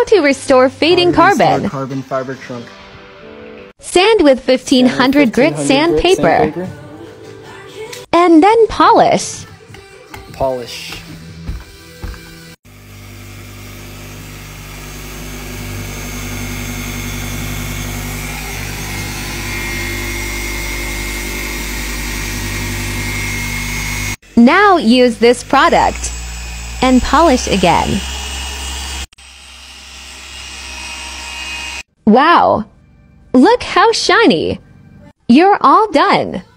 How to restore fading carbon. Carbon fiber trunk. Sand with 1500 grit sandpaper. And then polish. Polish. Now use this product and polish again. Wow! Look how shiny! You're all done!